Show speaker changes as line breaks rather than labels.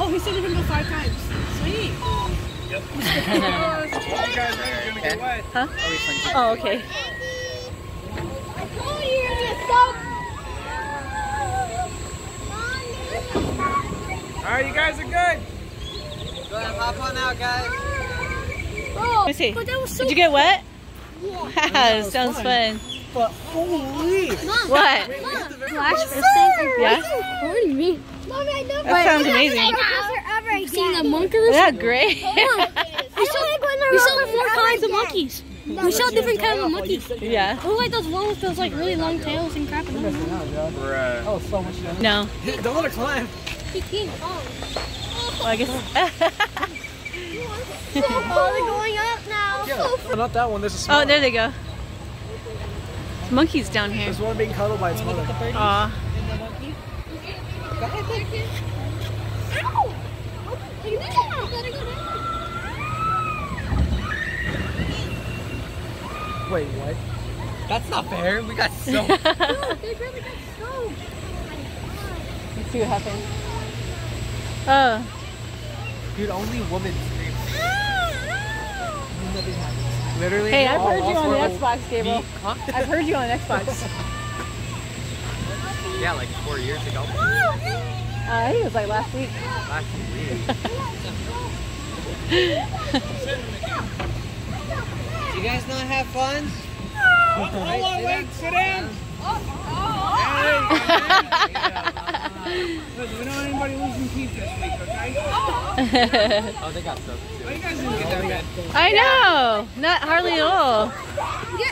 Oh, he said you can go 5 times. Sweet.
Yep.
Huh? Oh, okay.
Alright, you guys are good.
Go ahead, hop on out, guys.
Let me see.
But that was so
Did you get wet?
Yeah.
Sounds fun.
But holy!
What?
Flash
Yeah?
hurting me. Mommy, I know.
That sounds amazing.
You've seen the monkeys?
Yeah, great.
We saw more kinds of monkeys. We saw different kinds of monkeys.
Yeah.
Oh, like those ones with those like really long tails and crap.
Bruh.
Oh, so much fun.
No.
Don't let her climb.
He can't.
Well, I guess.
Oh, they're going up now.
Yeah, not that one. There's a small
Oh, there they go. There's monkeys down here.
There's one being cuddled by its mother.
Aw.
Ow!
Wait, what? That's not fair. We got so.
No, they really got soaked.
Let's see what happens. Oh.
Dude, only women scream. Nothing happens. Literally.
Hey, I've
all-
heard
all
you on
four
the
will
Xbox, Gabriel.
be- Huh?
I've heard you on Xbox.
Yeah, like 4 years ago.
I think it was like last week.
Last week. You guys not have fun?
Hold on, wait, sit down. Listen, we don't want anybody losing teeth this week, okay?
Oh, they got soaked too.
Oh, you guys didn't get that bad.
I know. Not hardly at all.
You